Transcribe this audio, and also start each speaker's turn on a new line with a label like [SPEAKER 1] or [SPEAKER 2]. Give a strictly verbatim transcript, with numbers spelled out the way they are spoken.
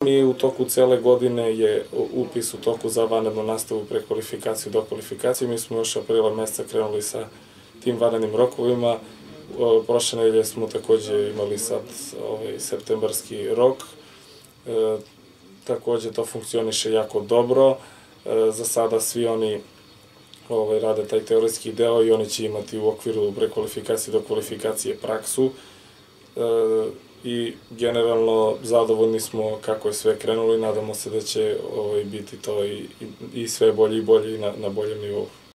[SPEAKER 1] Mi u toku cele godine je upis u toku za vanrednu nastavu, prekvalifikaciju, dokvalifikaciju. Mi smo još aprila meseca krenuli sa tim vanrednim rokovima. Prošle nedelje smo takođe imali sad ovaj septembarski rok. Takođe to funkcioniše jako dobro. Za sada svi oni rade taj teoretski deo i oni će imati u okviru prekvalifikacije i dokvalifikacije praksu. I generalno zadovoljni smo kako je sve krenulo i nadamo se da će biti to i sve bolje i bolje i na boljem nivou.